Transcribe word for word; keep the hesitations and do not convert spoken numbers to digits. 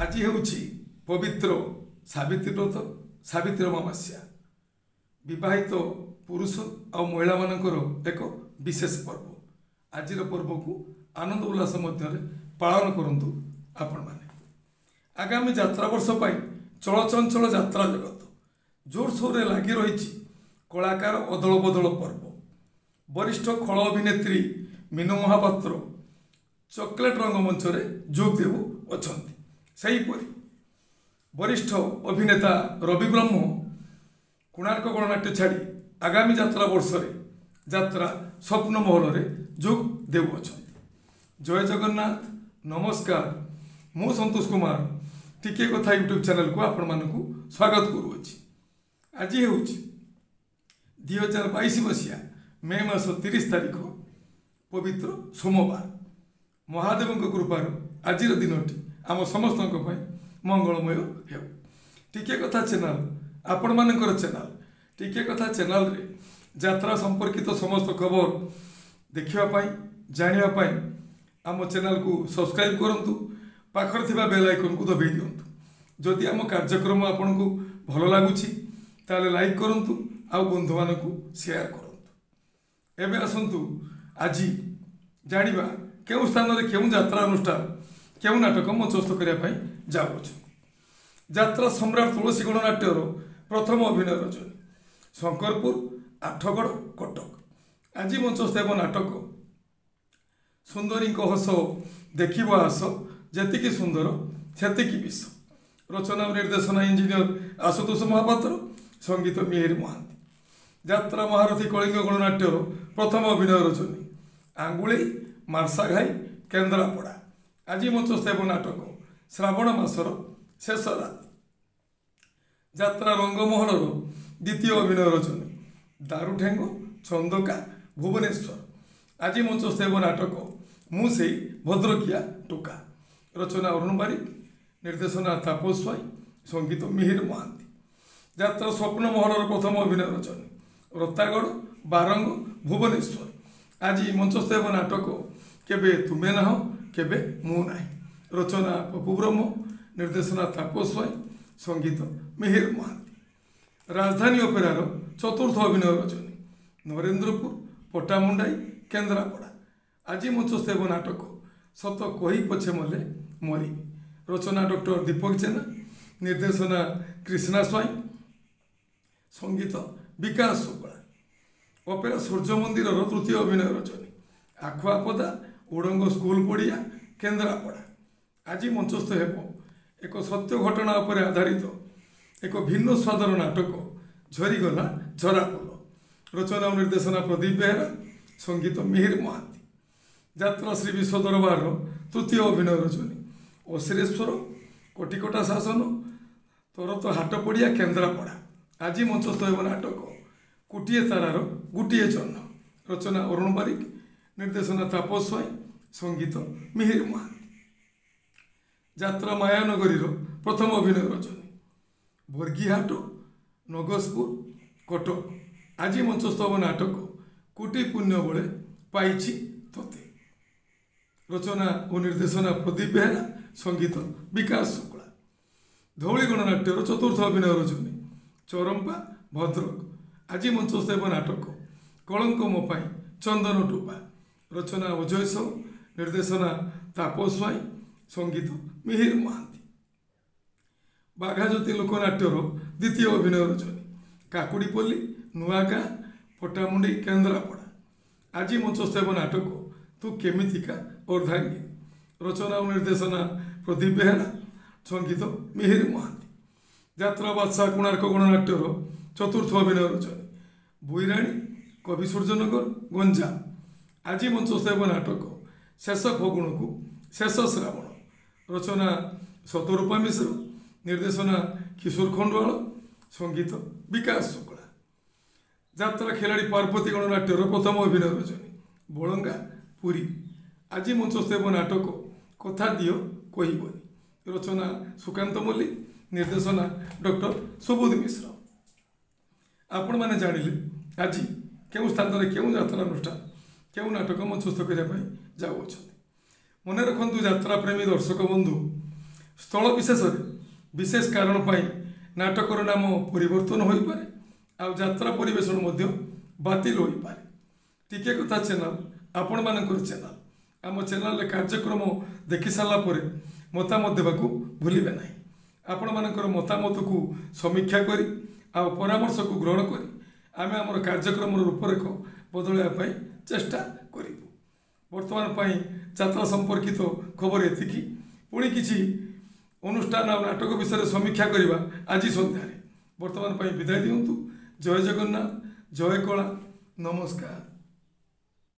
आज ହେଉଛି ପବିତ୍ର ସାବିତ୍ରୀ ବ୍ରତ ସାବିତ୍ରୀ ଅମାବାସ୍ୟା ବିବାହିତ ପୁରୁଷ ଆଉ ମହିଳାମାନଙ୍କର ଏକ ବିଶେଷ ପର୍ବ। ଆଜିର ପର୍ବକୁ ଆନନ୍ଦ ଉଲ୍ଲାସ ମଧ୍ୟରେ ପାଳନ କରନ୍ତୁ ଆପଣମାନେ। ଆଗାମୀ ଯାତ୍ରା ବର୍ଷ ପାଇଁ ଚଳଚଞ୍ଚଳ ଯାତ୍ରା ଜଗତ ଜୋରସୋରରେ ଲାଗି ରହିଛି କଳାକାର ଅଦଳ ବଦଳ ପର୍ବ। ବରିଷ୍ଠ ଖଳ ଅଭିନେତ୍ରୀ ମିନୁ ମହାପାତ୍ର ଚକୋଲେଟ୍ ରଙ୍ଗମଞ୍ଚରେ ଯୋଗ ଦେଉ ଅଛନ୍ତି। ସେହିପରି ବରିଷ୍ଠ ଅଭିନେତା ରବି ବ୍ରହ୍ମ କୋଣାର୍କ ଗଣନାଟ୍ୟ ଛାଡ଼ି ଆଗାମୀ ଯାତ୍ରା ବର୍ଷରେ ଯାତ୍ରା ସ୍ୱପ୍ନ ମହଲରେ ଯୋଗ ଦେଉଅଛନ୍ତି। ଜୟ ଜଗନ୍ନାଥ, ନମସ୍କାର। ମୁଁ ସନ୍ତୋଷ କୁମାର ଟିକିଏ କଥା ୟୁଟ୍ୟୁବ୍ ଚ୍ୟାନେଲକୁ ଆପଣମାନଙ୍କୁ ସ୍ୱାଗତ କରୁଅଛି। ଆଜି ହେଉଛି ଦୁଇ ହଜାର ବାଇଶ ମସିହା ମେ ମାସ ତିରିଶ ତାରିଖ ପବିତ୍ର ସୋମବାର। ମହାଦେବଙ୍କ କୃପାରୁ ଆଜିର ଦିନଟି ଆମ ସମସ୍ତଙ୍କ ପାଇଁ ମଙ୍ଗଳମୟ ହେଉ। ଟିକିଏ କଥା ଚ୍ୟାନେଲ ଆପଣମାନଙ୍କର ଚ୍ୟାନେଲ ଟିକିଏ କଥା ଚ୍ୟାନେଲରେ ଯାତ୍ରା ସମ୍ପର୍କିତ ସମସ୍ତ ଖବର ଦେଖିବା ପାଇଁ ଜାଣିବା ପାଇଁ ଆମ ଚ୍ୟାନେଲକୁ ସବସ୍କ୍ରାଇବ୍ କରନ୍ତୁ। ପାଖରେ ଥିବା ବେଲ୍ ଆଇକନ୍କୁ ଦବାଇ ଦିଅନ୍ତୁ। ଯଦି ଆମ କାର୍ଯ୍ୟକ୍ରମ ଆପଣଙ୍କୁ ଭଲ ଲାଗୁଛି ତାହେଲେ ଲାଇକ୍ କରନ୍ତୁ ଆଉ ବନ୍ଧୁମାନଙ୍କୁ ସେୟାର କରନ୍ତୁ। ଏବେ ଆସନ୍ତୁ ଆଜି ଜାଣିବା କେଉଁ ସ୍ଥାନରେ କେଉଁ ଯାତ୍ରା ଅନୁଷ୍ଠାନ କେଉଁ ନାଟକ ମଞ୍ଚସ୍ଥ କରିବା ପାଇଁ ଯାଉଅଛନ୍ତି। ଯାତ୍ରା ସମ୍ରାଟ ତୁଳସୀ ଗଣନାଟ୍ୟର ପ୍ରଥମ ଅଭିନୟ ରଚନା ଶଙ୍କରପୁର ଆଠଗଡ଼ କଟକ। ଆଜି ମଞ୍ଚସ୍ଥ ହେବ ନାଟକ ସୁନ୍ଦରୀଙ୍କ ହସ ଦେଖିବ ଆସ ଯେତିକି ସୁନ୍ଦର ସେତିକି ବିଷ। ରଚନା ଓ ନିର୍ଦ୍ଦେଶନା ଇଞ୍ଜିନିୟର ଆଶୁତୋଷ ମହାପାତ୍ର, ସଙ୍ଗୀତ ମିହିର ମହାନ୍ତି। ଯାତ୍ରା ମହାରଥୀ କଳିଙ୍ଗ ଗଣନାଟ୍ୟର ପ୍ରଥମ ଅଭିନୟ ରଚନା ଆଙ୍ଗୁଳି ମାର୍ଶାଘାଇ କେନ୍ଦ୍ରାପଡ଼ା। ଆଜି ମଞ୍ଚସ୍ଥ ହେବ ନାଟକ ଶ୍ରାବଣ ମାସର ଶେଷ ରାତି। ଯାତ୍ରା ରଙ୍ଗମହଲର ଦ୍ୱିତୀୟ ଅଭିନୟ ରଚନା ଦାରୁଠେଙ୍ଗ ଚନ୍ଦକା ଭୁବନେଶ୍ୱର। ଆଜି ମଞ୍ଚସ୍ଥ ହେବ ନାଟକ ମୁଁ ସେଇ ଭଦ୍ରକିଆ ଟୋକା। ରଚନା ଅରୁଣ ବାରିକ, ନିର୍ଦ୍ଦେଶନା ତାପସ ସ୍ୱାଇଁ, ସଙ୍ଗୀତ ମିହିର ମହାନ୍ତି। ଯାତ୍ରା ସ୍ୱପ୍ନ ମହଲର ପ୍ରଥମ ଅଭିନୟ ରଚନା ରତାଗଡ଼ ବାରଙ୍ଗ ଭୁବନେଶ୍ୱର। ଆଜି ମଞ୍ଚସ୍ଥ ହେବ ନାଟକ କେବେ ତୁମେ ନାହଁ କେବେ ମୁଁ ନାହିଁ। ରଚନା ପପୁ ବ୍ରହ୍ମ, ନିର୍ଦ୍ଦେଶନା ତାପସ ସ୍ୱାଇଁ, ସଙ୍ଗୀତ ମିହିର ମହାନ୍ତି। ରାଜଧାନୀ ଅପେରାର ଚତୁର୍ଥ ଅଭିନୟ ରଚନା ନରେନ୍ଦ୍ରପୁର ପଟ୍ଟାମୁଣ୍ଡାଇ କେନ୍ଦ୍ରାପଡ଼ା। ଆଜି ମଞ୍ଚସ୍ଥ ହେବ ନାଟକ ସତ କହି ପଛେ ମଲେ ମରିବି। ରଚନା ଡକ୍ଟର ଦୀପକ ଜେନା, ନିର୍ଦ୍ଦେଶନା କ୍ରିଷ୍ଣା ସ୍ୱାଇଁ, ସଙ୍ଗୀତ ବିକାଶ ଶୁକ୍ଳା। ଅପେରା ସୂର୍ଯ୍ୟ ମନ୍ଦିରର ତୃତୀୟ ଅଭିନୟ ରଚନା ଆଖୁଆପଦା ଓଡ଼ଙ୍ଗ ସ୍କୁଲ ପଡ଼ିଆ କେନ୍ଦ୍ରାପଡ଼ା। ଆଜି ମଞ୍ଚସ୍ଥ ହେବ ଏକ ସତ୍ୟ ଘଟଣା ଉପରେ ଆଧାରିତ ଏକ ଭିନ୍ନ ସ୍ୱାଦର ନାଟକ ଝରିଗଲା ଝରାପୋଲ। ରଚନା ଓ ନିର୍ଦ୍ଦେଶନା ପ୍ରଦୀପ ବେହେରା, ସଙ୍ଗୀତ ମିହିର ମହାନ୍ତି। ଯାତ୍ରା ଶ୍ରୀ ବିଶ୍ୱ ଦରବାରର ତୃତୀୟ ଅଭିନୟ ରଚନା ଅଶ୍ରେଶ୍ୱର କୋଟିକଟା ଶାସନ ତରତ ହାଟ ପଡ଼ିଆ କେନ୍ଦ୍ରାପଡ଼ା। ଆଜି ମଞ୍ଚସ୍ଥ ହେବ ନାଟକ କୋଟିଏ ତାରାର ଗୋଟିଏ ଜହ୍ନ। ରଚନା ଅରୁଣ ବାରିକ, ନିର୍ଦ୍ଦେଶନା ତାପସ ସ୍ୱାଇଁ, ସଙ୍ଗୀତ ମିହିର ମହାନ୍ତି। ଯାତ୍ରା ମାୟାନଗରୀର ପ୍ରଥମ ଅଭିନୟ ରଚନା ବର୍ଗିହାଟ ନଗସପୁର କଟକ। ଆଜି ମଞ୍ଚସ୍ଥ ହେବ ନାଟକ କୋଟି ପୁଣ୍ୟ ବଳେ ପାଇଛି ତୋତେ। ରଚନା ଓ ନିର୍ଦ୍ଦେଶନା ପ୍ରଦୀପ ବେହେରା, ସଙ୍ଗୀତ ବିକାଶ ଶୁକ୍ଳା। ଧଉଳି ଗଣନାଟ୍ୟର ଚତୁର୍ଥ ଅଭିନୟ ରଚନା ଚରମ୍ପା ଭଦ୍ରକ। ଆଜି ମଞ୍ଚସ୍ଥ ହେବ ନାଟକ କଳଙ୍କ ମୋ ପାଇଁ ଚନ୍ଦନ ଟୋପା। ରଚନା ଅଜୟ ସାହୁ, ନିର୍ଦ୍ଦେଶନା ତାପସ ସ୍ୱାଇଁ, ସଙ୍ଗୀତ ମିହିର ମହାନ୍ତି। ବାଘାଜ୍ୟୋତି ଲୋକନାଟ୍ୟର ଦ୍ୱିତୀୟ ଅଭିନୟ ରଚନା କାକୁଡ଼ିପଲ୍ଲୀ ନୂଆଗାଁ ପଟ୍ଟାମୁଣ୍ଡେଇ କେନ୍ଦ୍ରାପଡ଼ା। ଆଜି ମଞ୍ଚସ୍ଥ ହେବ ନାଟକ ତୁ କେମିତିକା ଅର୍ଦ୍ଧାଙ୍ଗିନୀ। ରଚନା ଓ ନିର୍ଦ୍ଦେଶନା ପ୍ରଦୀପ ବେହେରା, ସଙ୍ଗୀତ ମିହିର ମହାନ୍ତି। ଯାତ୍ରା ବାଦଶାହ କୋଣାର୍କ ଗଣନାଟ୍ୟର ଚତୁର୍ଥ ଅଭିନୟ ରଚନା ବୁଇରାଣୀ କବି ସୂର୍ଯ୍ୟନଗର ଗଞ୍ଜାମ। ଆଜି ମଞ୍ଚସ୍ଥ ହେବ ନାଟକ ଶେଷ ଫଗୁଣକୁ ଶେଷ ଶ୍ରାବଣ। ରଚନା ଶତରୂପା ମିଶ୍ର, ନିର୍ଦ୍ଦେଶନା କିଶୋର ଖଣ୍ଡୁଆଳ, ସଙ୍ଗୀତ ବିକାଶ ଶୁକ୍ଳା। ଯାତ୍ରା ଖେଳାଳି ପାର୍ବତୀ ଗଣନାଟ୍ୟର ପ୍ରଥମ ଅଭିନୟ ରଚନା ବଳଙ୍ଗା ପୁରୀ। ଆଜି ମଞ୍ଚସ୍ଥ ହେବ ନାଟକ କଥା ଦିଅ କହିବନି। ରଚନା ସୁକାନ୍ତ ମଲ୍ଲିକ, ନିର୍ଦ୍ଦେଶନା ଡକ୍ଟର ସୁବୋଧ ମିଶ୍ର। ଆପଣମାନେ ଜାଣିଲେ ଆଜି କେଉଁ ସ୍ଥାନରେ କେଉଁ ଯାତ୍ରା ଅନୁଷ୍ଠାନ କେଉଁ ନାଟକ ମଞ୍ଚସ୍ଥ କରିବା ପାଇଁ ଯାଉଅଛନ୍ତି। ମନେ ରଖନ୍ତୁ ଯାତ୍ରା ପ୍ରେମୀ ଦର୍ଶକ ବନ୍ଧୁ, स्थल विशेष विशेष कारण पाई नाटकर नाम परिवर्तन हो पारे आउ यात्रा परिवेशन मध्य बातिल हो पारे। टिके कथा चैनल आपण मानकर चैनल आम चैनल कार्यक्रम देखि सारा पर मतामत देवाक भूलिबे नहीं। आपण मानकर मतामत को समीक्षा करी आ परामर्श को ग्रहण करी आमे आमर कार्यक्रम रूपरेख बदलवाई चेष्टा करूँ। वर्तमान पाई यात्रा संपर्कित खबर एतिकी पुणी किछि अनुष्ठान और नाटक विषय समीक्षा करवा आज सन्धार। वर्तमान पाई विदाय दिंतु। जय जगन्नाथ, जय कला, नमस्कार।